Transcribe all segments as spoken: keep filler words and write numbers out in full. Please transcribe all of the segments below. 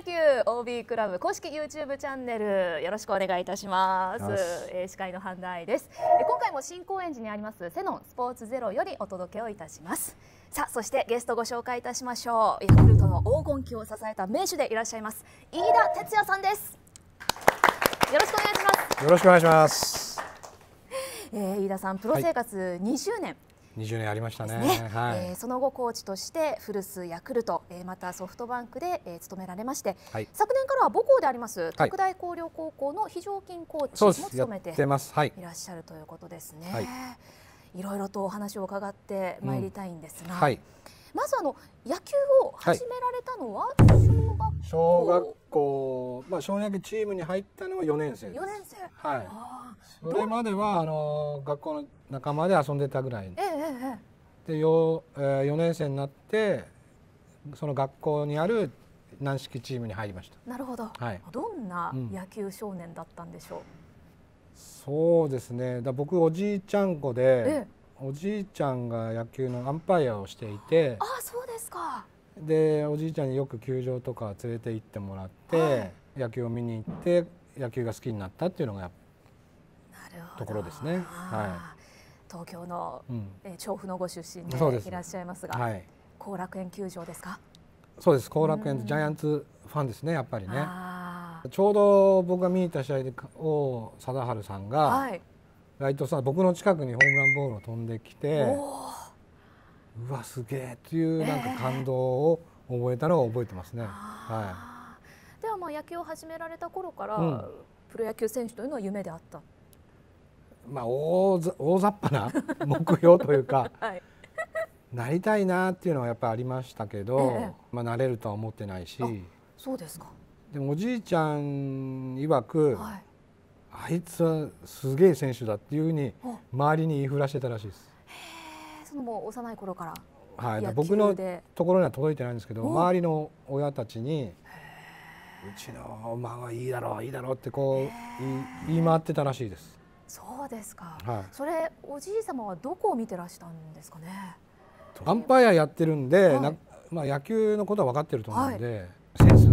野球 オービー クラブ公式 ユーチューブ チャンネルよろしくお願いいたします。えー、司会の半田愛です。えー、今回も新高円寺にありますセノンスポーツゼロよりお届けをいたします。さあ、そしてゲストご紹介いたしましょう。ヤクルトの黄金期を支えた名手でいらっしゃいます飯田哲也さんです。よろしくお願いします。 よろしくお願いします。 えー、飯田さん、プロ生活にじゅうねん、はい、 にじゅうねんありましたね。 ね、 はい、 えー、その後コーチとして古巣ヤクルト、えー、またソフトバンクで、えー、務められまして、はい、昨年からは母校であります拓大光陵高校の非常勤コーチも務めていらっしゃるということですね。はい、いろいろとお話を伺ってまいりたいんですが、うん、はい、まずあの野球を始められたのは小学校、まあ小学チームに入ったのはよねんせいです。 よねんせい。 はい。それまではあの学校の仲間で遊んでたぐらい。ええでよ、えー、よねんせいになってその学校にある軟式チームに入りました。 なるほど。はい。どんな野球少年だったんでしょう。うん、 そうですね。だ僕おじいちゃん子で、ええ、おじいちゃんが野球のアンパイアをしていて。 ああ、そうですか。 でおじいちゃんによく球場とか連れて行ってもらって、はい、野球を見に行って野球が好きになったっていうのがところですね。はい、 東京の、うん、え調布のご出身でいらっしゃいますが、後、はい、楽園球場ですか。 そうです。後楽園ジャイアンツファンですね、やっぱりね。ちょうど僕が見に行った試合で王貞治さんが、はい、ライトさん僕の近くにホームランボールを飛んできて、うわすげえっていうなんか感動を覚えたのを覚えてますね。はい。ではまあ野球を始められた頃から、うん、プロ野球選手というのは夢であった。 まあ大大雑把な目標というか、はい、なりたいなっていうのはやっぱりありましたけど、ええ、まあなれるとは思ってないし。 そうですか。 でもおじいちゃん曰く、はい、あいつはすげえ選手だっていうふうに周りに言いふらしてたらしいです。 そのもう幼い頃から。 はい、僕のところには届いてないんですけど、周りの親たちにうちの馬はいいだろういいだろうってこう言い回ってたらしいです。 そうですか。はい、それおじい様はどこを見てらしたんですかね。 アンパイアやってるんで、はい、なまあ野球のことは分かってると思うんで、はい、センス、うん、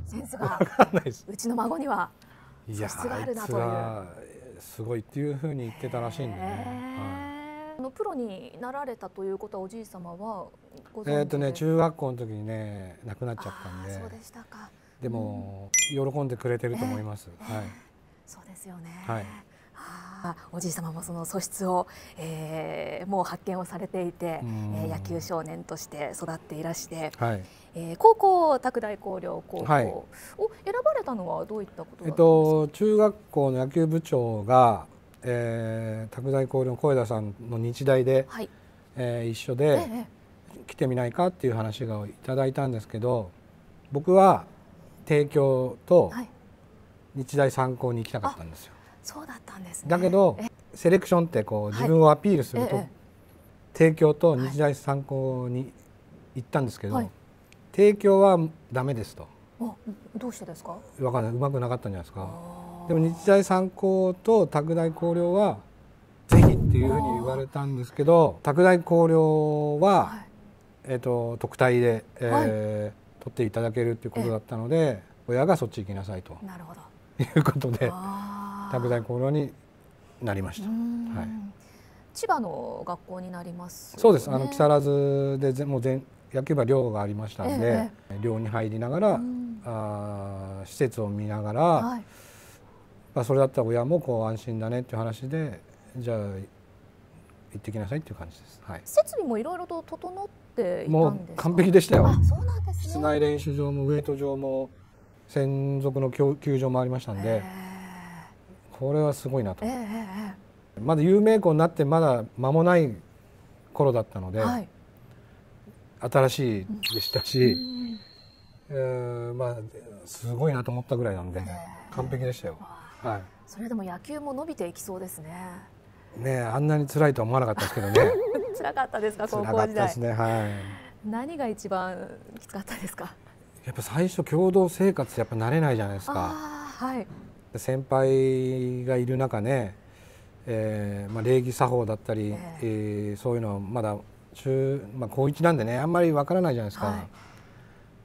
センスが分かんないです。 うちの孫には素質があるなという。 いやすごいっていうふうに言ってたらしいんでね。 のプロになられたということはおじい様はご存知ですか。 えっとね中学校の時にね亡くなっちゃったんで。 そうでしたか。 でも、うん、喜んでくれてると思います。 えーえー、はい。そうですよね。はい。あおじい様もその素質を、えー、もう発見をされていて、えー、野球少年として育っていらして、はい、えー、高校拓大光陵高校を選ばれたのはどういったことだったんですか。えっと中学校の野球部長がえー、拓大光陵の小枝さんの日大で、はい、えー、一緒で来てみないかっていう話をいただいたんですけど、僕は帝京と日大三高に行きたかったんですよ。 そうだったんですね。 だけどセレクションってこう自分をアピールすると、はい、帝京と日大三高に行ったんですけど、はい、帝京はダメですと。 どうしてですか。 分かんない、うまくなかったんじゃないですか。でも日大三高と拓大光陵はぜひっていうふうに言われたんですけど、拓大光陵は、はい、えっと特待で、えーはい、取っていただけるっていうことだったので、親がそっち行きなさいとなるほどいうことで拓大光陵になりました。はい、 千葉の学校になります、ね。 そうです。あの木更津でもう全野球部は寮がありましたんで、えー、寮に入りながらあ施設を見ながら、はい、まあそれだったら親もこう安心だねっていう話で、じゃあ行ってきなさいっていう感じです。はい、 設備もいろいろと整っていたんですか。 もう完璧でしたよ。 あ、そうなんですね。 室内練習場もウエイト場も専属の球場もありましたんで、これはすごいなと。まだ有名校になってまだ間もない頃だったので、はい、新しいでしたし、うんえー、まあすごいなと思ったぐらいなんで、完璧でしたよ。はい。 それでも野球も伸びていきそうですね。 ねえ、あんなに辛いとは思わなかったですけどね。 辛かったですか、高校時代。 辛かったですね。はい。 何が一番きつかったですか。 やっぱ最初共同生活やっぱ慣れないじゃないですか。はい。先輩がいる中ね、えー、まあ礼儀作法だったり、えーえー、そういうのはまだ中まあ高一なんでね、あんまりわからないじゃないですか。はい、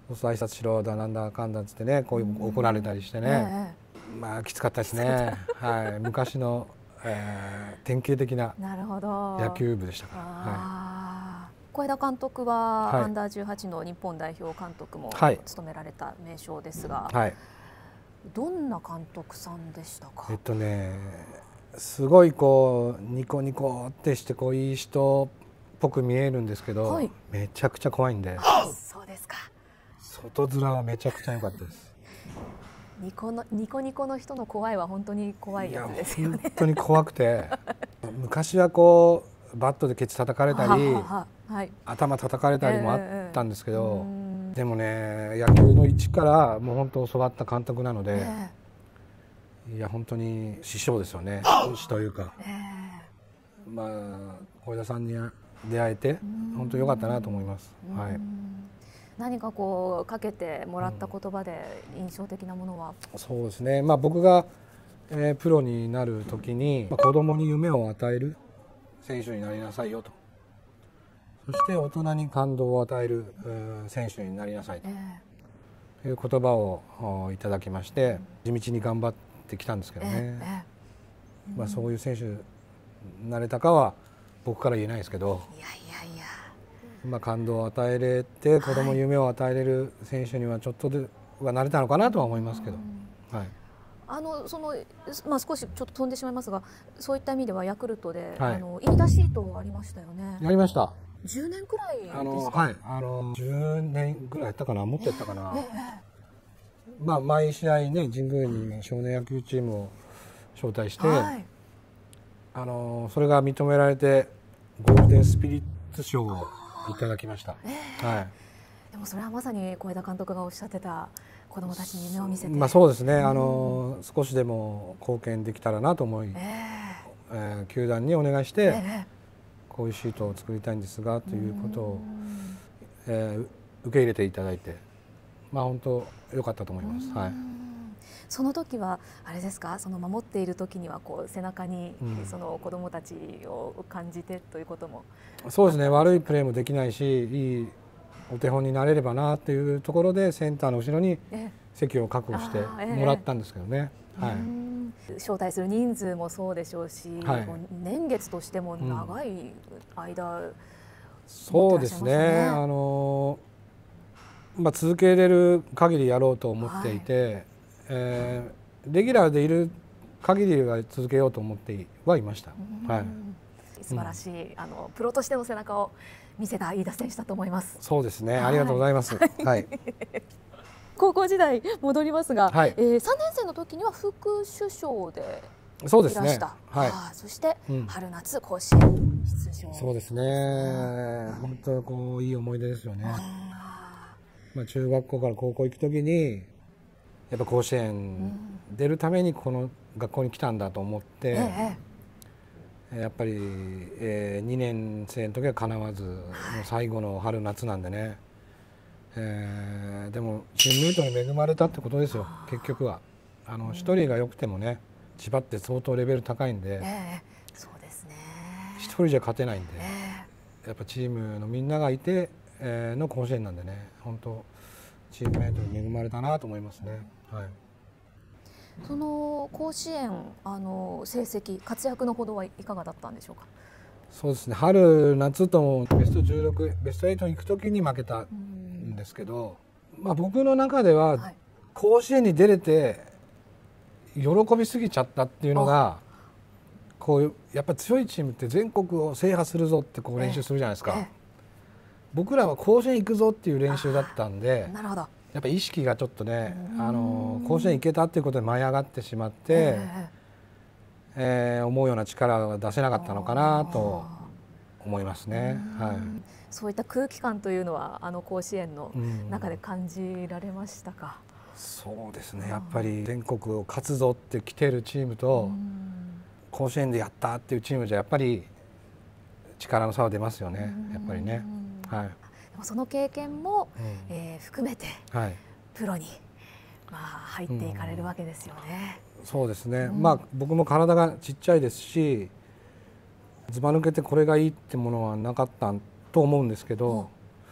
そうすると挨拶しろだなんだかんだっつってね、こういう怒られたりしてね、えー、まあきつかったですね。はい、昔の、えー、典型的な野球部でしたから。はい、 小枝監督は、はい、アンダーじゅうはちの日本代表監督も務められた名将ですが、はい、どんな監督さんでしたか？ えっとね、すごいこうニコニコってしてこういい人っぽく見えるんですけど、はい、めちゃくちゃ怖いんで。 そうですか。 外面はめちゃくちゃ良かったです。 ニコのニコニコの人の怖いは本当に怖いやつですよね。 本当に怖くて昔はこうバットでケツ叩かれたりはい、頭叩かれたりもあったんですけど、えー、でもね野球の一からもう本当教わった監督なので、えー、いや本当に師匠ですよね。師というか、えー、まあ小枝さんに出会えて本当良かったなと思います。はい。 何かこうかけてもらった言葉で印象的なものは、 うん、そうですね、まあ、僕が、えー、プロになる時に、まあ、子供に夢を与える選手になりなさいよと、そして大人に感動を与える、えー、選手になりなさいという言葉をいただきまして、地道に頑張ってきたんですけどね、えーまあ、そういう選手になれたかは僕から言えないですけど、いやいやいや、まあ、感動を与えれて子供に夢を与えれる選手にはちょっとではなれたのかなとは思いますけど、はい、 あのそのまあ、少しちょっと飛んでしまいますが、そういった意味ではヤクルトで、はい、あの言い出シートありましたよね。 やりました。 じゅうねんくらいですか？ あの、はい、あのじゅうねんぐらいやったかな、もっとやったかな、えー、まあ、毎試合ね神宮に少年野球チームを招待して、はい、あのそれが認められてゴールデンスピリッツ賞をいただきました。えー、はい。 でもそれはまさに小枝監督がおっしゃってた子どもたちに夢を見せて、 まあそうですね。あの、うん、少しでも貢献できたらなと思い、えーえー、球団にお願いして、えー、こういうシートを作りたいんですがということを、えー、受け入れていただいて、まあ本当良かったと思います。はい。 その時はあれですか、その守っている時にはこう背中にその子どもたちを感じてということも、 うん、そうですね。悪いプレーもできないし、いいお手本になれればなというところでセンターの後ろに席を確保してもらったんですけどね。はい、 招待する人数もそうでしょうし、はい、年月としても長い間、うん、 そうですね。あのまあ、続けれる限りやろうと思っていて、はい、えー、レギュラーでいる限りは続けようと思ってはいました。はい、 素晴らしい、うん、あのプロとしての背中を見せた飯田選手だと思います。 そうですね。ありがとうございます。はい。はい、 高校時代戻りますが、はい、えー、さんねん生の時には副主将でそうですね。 はい。そして春夏甲子園出場。 そうですね。本当こういい思い出ですよね。まあ中学校から高校行くときにやっぱ甲子園出るためにこの学校に来たんだと思って、ええ、やっぱり、えー、にねん生の時はかなわず、もう最後の春夏なんでね、えー、でもチームメイトに恵まれたってことですよ。結局はあの一人が良くてもね、千葉って相当レベル高いんで、 えー、そうですね、 一人じゃ勝てないんで、えー、やっぱチームのみんながいて、えー、の甲子園なんでね、本当チームメイトに恵まれたなと思いますね。はい、 その甲子園あの成績活躍のほどはいかがだったんでしょうか？ そうですね、春夏ともベストじゅうろく、ベストはちに行くときに負けたんですけど、まあ、僕の中では甲子園に出れて喜びすぎちゃったっていうのが、こうやっぱり強いチームって全国を制覇するぞってこう練習するじゃないですか。ええ、僕らは甲子園行くぞっていう練習だったんで、なるほど、やっぱり意識がちょっとね、あの甲子園行けたっていうことで舞い上がってしまって、えーえー、思うような力が出せなかったのかなと思いますね。はい、 そういった空気感というのはあの甲子園の中で感じられましたか？ そうですね、やっぱり全国を勝つぞって来てるチームと甲子園でやったっていうチームじゃやっぱり力の差は出ますよね、やっぱりね。はい、でもその経験も、うん、えー、含めて、はい、プロに、まあ、入っていかれるわけですよね。 うん、そうですね、うん、まあ僕も体がちっちゃいですし、ずば抜けてこれがいいってものはなかったと思うんですけど、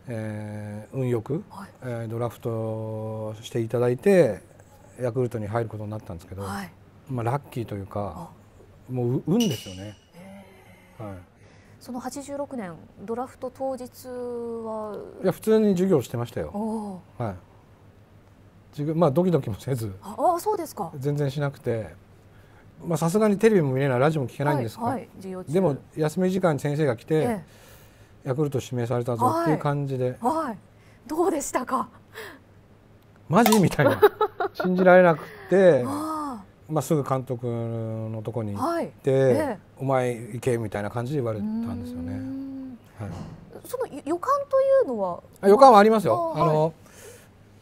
えー、運よく、 はい、 えー、ドラフトしていただいてヤクルトに入ることになったんですけど、はい、まあラッキーというかもう運ですよね。はい、 そのはちじゅうろくねんドラフト当日はいや普通に授業してましたよ。はい、授業まあドキドキもせず、 ああそうですか、 全然しなくて、まあさすがにテレビも見れないラジオも聞けないんですが、はいはい、でも休み時間に先生が来て、ええ、ヤクルト指名されたぞっていう感じで、 はいはい、どうでしたか？ マジみたいな信じられなくてまあすぐ監督のとこに行って、はいええ、お前行けみたいな感じで言われたんですよね。 はい、その予感というのは予感はありますよ。あの、はい、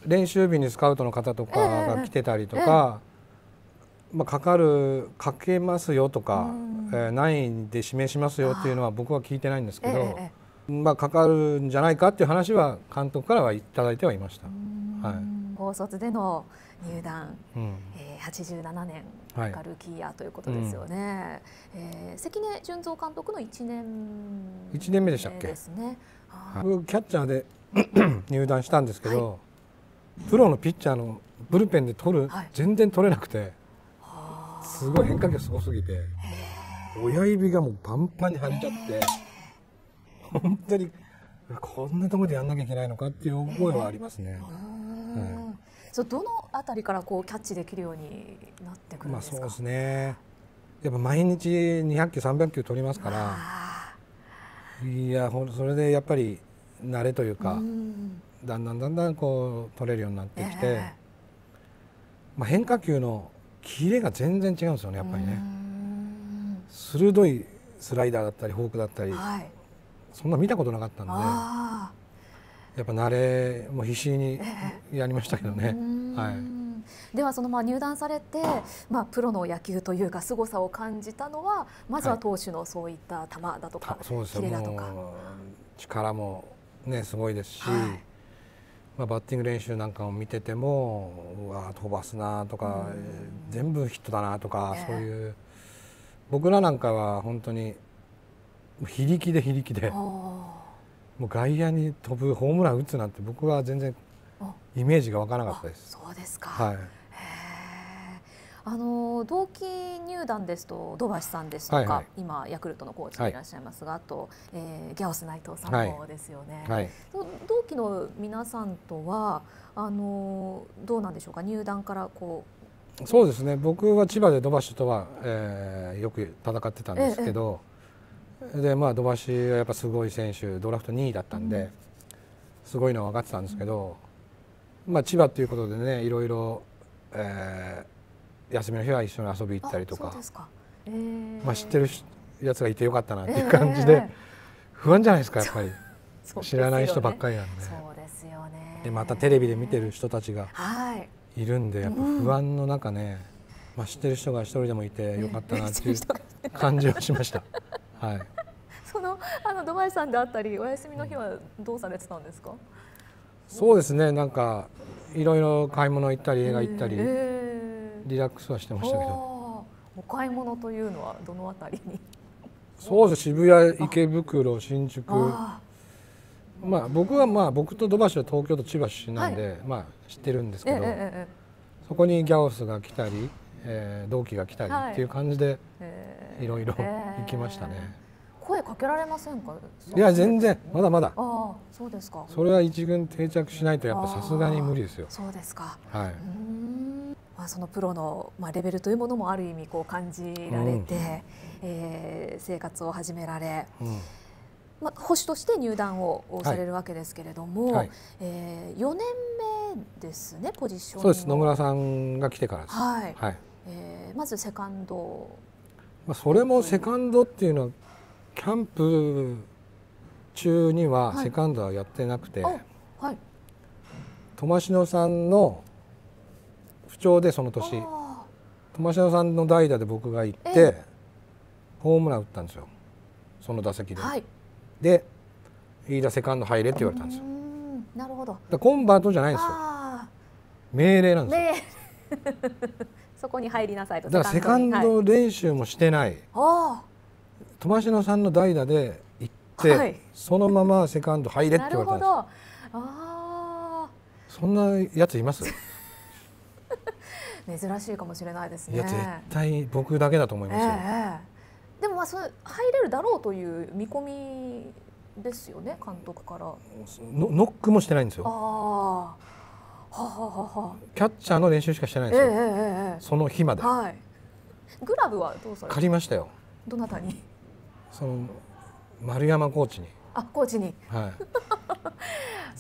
練習日にスカウトの方とかが来てたりとか、ええ、まあかかるかけますよとか、えー、何位で指名しますよっていうのは僕は聞いてないんですけど、ええ、まあかかるんじゃないかっていう話は監督からはいただいてはいました。はい、 高卒での入団、うんえー、はちじゅうななねんがルーキーイヤーということですよね。はい、えー、関根順三監督のいちねんめいちねんめでしたっけですね。僕キャッチャーで入団したんですけど、はい、プロのピッチャーのブルペンで取る、はい、全然取れなくて、すごい変化球すごすぎて親指がもうパンパンに張っちゃって本当にこんなところでやんなきゃいけないのかっていう思いはありますね。 はい、そうどのあたりからこうキャッチできるようになってくるんですか？ まあそうですね。やっぱ毎日にひゃくきゅうさんびゃくきゅう取りますから、いやそれでやっぱり慣れというか、だんだんだんだんこう取れるようになってきて、えー、まあ変化球のキレが全然違うんですよねやっぱりね。鋭いスライダーだったりフォークだったり、はい、そんな見たことなかったんで。やっぱ慣れも必死にやりましたけどね。えーはい、 ではそのまあ入団されて、まあ、プロの野球というか凄さを感じたのはまずは投手のそういった球だとか、はい、キレだとか力も、ね、すごいですし、はい、まあ、バッティング練習なんかも見ててもうわ飛ばすなとか全部ヒットだなとか、えー、そういう僕らなんかは本当に非力で非力で。もう外野に飛ぶホームラン打つなんて僕は全然イメージが湧かなかったです。 そうですか。 はい。 あの同期入団ですと土橋さんですとか、はいはい、今ヤクルトのコーチでいらっしゃいますが、はい、あと、えー、ギャオス内藤さんもですよね。はい、同期の皆さんとはあのどうなんでしょうか。入団からこう。そうですね。僕は千葉で土橋とは、えー、よく戦ってたんですけど。ええでまあ、土橋はやっぱすごい選手ドラフトにいだったんで、うん、すごいのは分かってたんですけど、まあ、千葉ということでねいろいろ、えー、休みの日は一緒に遊び行ったりとか、えーまあ、知ってるやつがいてよかったなっていう感じで、えー、不安じゃないですかやっぱり知らない人ばっかりなんで。 そうですよね。 でまたテレビで見てる人たちがいるんで、やっぱ不安の中ね、まあ、知ってる人が一人でもいてよかったなっていう感じはしました。はい、 そのあの土橋さんであったりお休みの日はどうされてたんですか？ そうですね、なんかいろいろ買い物行ったり映画行ったり、えー、リラックスはしてましたけど。 お買い物というのはどのあたりに？ そうです、渋谷、池袋、新宿。あまあ僕はまあ僕と土橋は東京と千葉出身なんで、はい、まあ知ってるんですけど、えーえー、そこにギャオスが来たり、えー、同期が来たりっていう感じで、はいえー、いろいろ行きましたね。 声かけられませんか？ いや全然まだまだ。 ああそうですか。 それは一軍定着しないとやっぱさすがに無理ですよ。 そうですか。 はい。 うんまあそのプロのまあレベルというものもある意味こう感じられて、うんえー、生活を始められ、うんまあ捕手として入団をされるわけですけれども、はいはいえー、よねんめですねポジション。 そうです野村さんが来てからです。 はい。はい、えー、まずセカンド。 まあそれもセカンドっていうのは。キャンプ中にはセカンドはやってなくて、はいはい、苫篠さんの不調でその年苫篠さんの代打で僕が行って、えー、ホームラン打ったんですよその打席で、はい、で飯田セカンド入れって言われたんですよ。 なるほど。 だコンバートじゃないんですよ命令なんですよそこに入りなさいと。 だからセカンド練習もしてない、はい苫篠さんの代打で行って、 はい、 そのままセカンド入れって言われたんですよ。 なるほど。あそんなやついます？ 珍しいかもしれないですね。 いや絶対僕だけだと思いますよ。 ええ、でもまあそれ入れるだろうという見込みですよね、監督から。 のノックもしてないんですよ。 ああ、はははは。 キャッチャーの練習しかしてないんええですよ。 ええ、 その日まで。 はい。グラブはどうされた？ 借りましたよ。 どなたに？ その丸山コーチに。 あ、コーチに。 はい。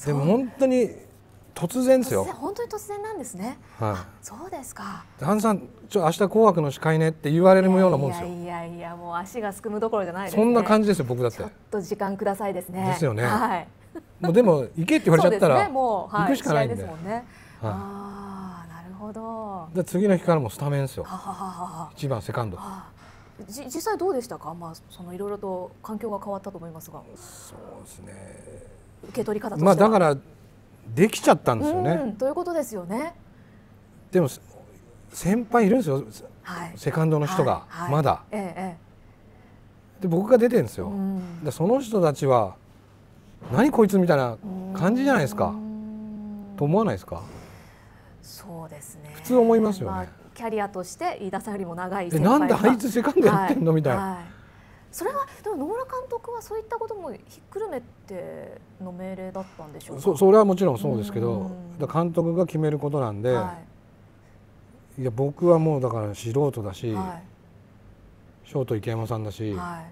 でも本当に突然ですよ。 本当に突然なんですね。 はい。 そうですか。 ハンさん、ちょ明日紅白の司会ねって言われるようなもんですよ。 いやいやいや、もう足がすくむどころじゃないですね。 そんな感じですよ、僕だって。 ちょっと時間くださいですね。 ですよね。 はい。 もうでも行けって言われちゃったら、 もう行くしかないんで。 ですもんね。ああ、なるほど。 で次の日からもスタメンですよ。 はははは。 一番セカンド。 じ実際どうでしたか。まあそのいろいろと環境が変わったと思いますが。 そうですね。 受け取り方としては。 まあだからできちゃったんですよね。 ということですよね。 でも先輩いるんですよ。 はい、 セカンドの人がまだ。 ええ、 で僕が出てるんですよ。でその人たちは何こいつみたいな感じじゃないですか。と思わないですか。 そうですね。 普通思いますよね。まあ、 キャリアとして飯田さんよりも長い先輩が。なんであいつセカンドやってんの、はい、みたいな。はい、 それはでも野村監督はそういったこともひっくるめての命令だったんでしょうか。 そ, それはもちろんそうですけど、監督が決めることなんで、はい、いや僕はもうだから素人だし、はい、ショート池山さんだし、はい、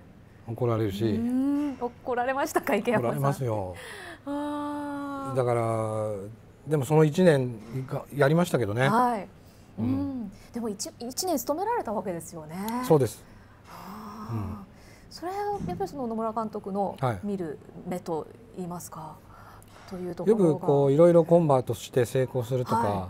怒られるし。 怒られましたか、池山さん。 怒られますよ。あだからでもそのいちねんやりましたけどね。はい、 うん、でも 1, 1年勤められたわけですよね。 そうです。 うん、それはやっぱりその野村監督の見る目と言いますか、はい、というところがよくこういろいろコンバートして成功するとか、はい、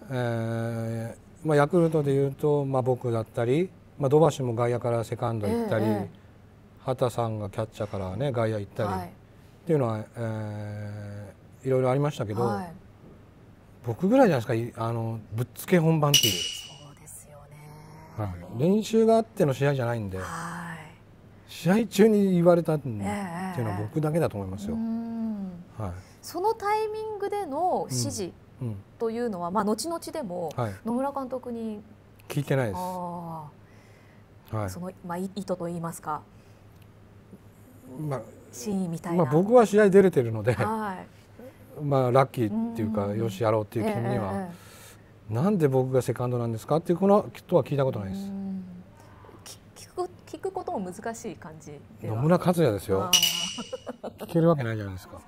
えーまあ、ヤクルトでいうと、まあ、僕だったり、まあ、土橋も外野からセカンド行ったり、えーえー、畑さんがキャッチャーから、ね、外野行ったり、はい、っていうのは、えー、いろいろありましたけど、はい、僕ぐらいじゃないですか、あのぶっつけ本番っていう。 そうですよね、 はい、練習があっての試合じゃないんで、はい、試合中に言われたっていうのは僕だけだと思いますよ。 えーはい、そのタイミングでの指示というのは、うんうん、まあ後々でも野村監督に聞いてないです。 はい、その、まあ、意図と言いますか、まあ、真意みたいな。 まあ、僕は試合出れてるので、はい、まあラッキーっていうか、よしやろうっていう気には、えー、なんで僕がセカンドなんですかっていうことは聞いたことないです。 聞く、聞くことも難しい感じでは。 野村克也ですよ。聞けるわけないじゃないですか。はい、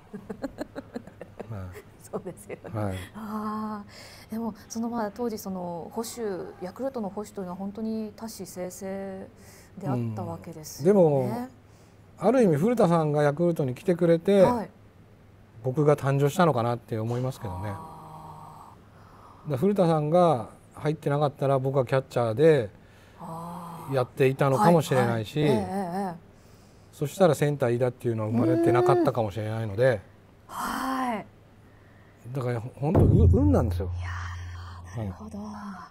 そうですよね。はい、あでもそのまあ当時その保守ヤクルトの保守というのは本当に多士済々であったわけですよね。 うん、でもある意味古田さんがヤクルトに来てくれて、はい、僕が誕生したのかなって思いますけどね。だ古田さんが入ってなかったら僕はキャッチャーでやっていたのかもしれないし、そしたらセンター飯田っていうのは生まれてなかったかもしれないので、はい、だから本当運なんですよ。 いやなるほど、 はい、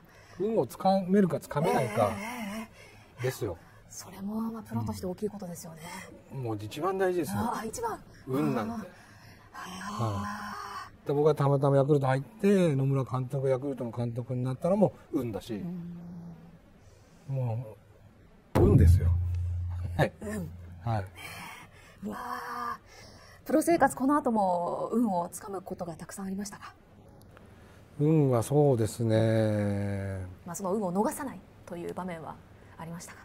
運をつかめるかつかめないかですよ。 それもまあプロとして大きいことですよね。 うん、もう一番大事ですよ。 あ一番運なんて。はい、で僕がたまたまヤクルト入って野村監督がヤクルトの監督になったのも運だし、うん、もう運ですよ。はい。運。はい。 うわプロ生活この後も運をつかむことがたくさんありましたか。 運はそうですね。 まあその運を逃さないという場面はありましたか。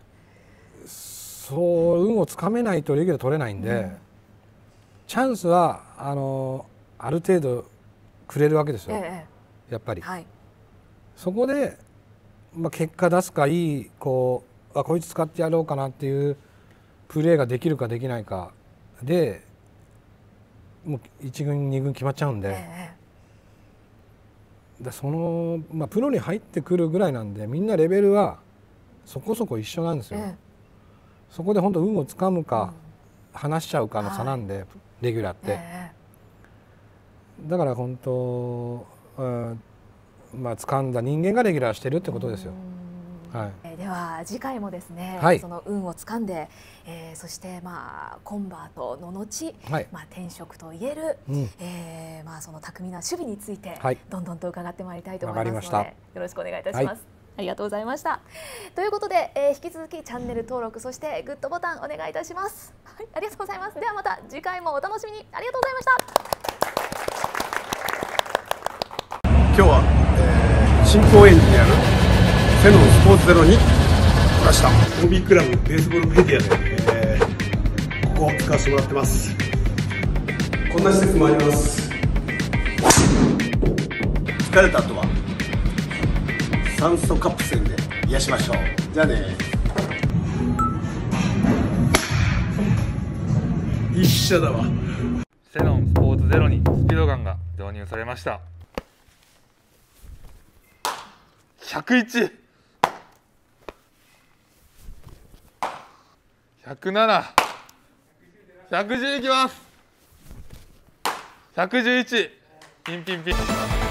そう運をつかめないとレギュラー取れないんで、うん、チャンスはあのある程度くれるわけですよ、ええ、やっぱり、はい、そこで、まあ、結果出すかいいこうあこいつ使ってやろうかなっていうプレーができるかできないかでもういち軍に軍決まっちゃうんで、ええ、でその、まあ、プロに入ってくるぐらいなんでみんなレベルはそこそこ一緒なんですよ、ええ、そこで本当運をつかむか、うん、離しちゃうかの差なんで、はい、レギュラーって、ええ、だから本当、うん、まあ掴んだ人間がレギュラーしてるってことですよ。 はい、 えー、では次回もですね、 はい、 その運を掴んで、えー、そしてまあコンバートの後、はい、まあ転職と言える、うん、えー、まあその巧みな守備について、はい、どんどんと伺ってまいりたいと思いますので、よろしくお願いいたします。はい、ありがとうございました。ということで、えー、引き続きチャンネル登録、そしてグッドボタンお願いいたします。はい、ありがとうございます。ではまた次回もお楽しみに。ありがとうございました。 今日は、えー、新高円寺にあるセノンスポーツゼロに来ました。オービー クラブベースボールメディアで、えー、ここを使わせてもらってます。こんな施設もあります。疲れた後は酸素カプセルで癒しましょう。じゃあね。一緒だわ。 セノンスポーツゼロにスピードガンが導入されました。ひゃくいち、ひゃくなな、ひゃくじゅういきます。ひゃくじゅういち、ピンピンピン。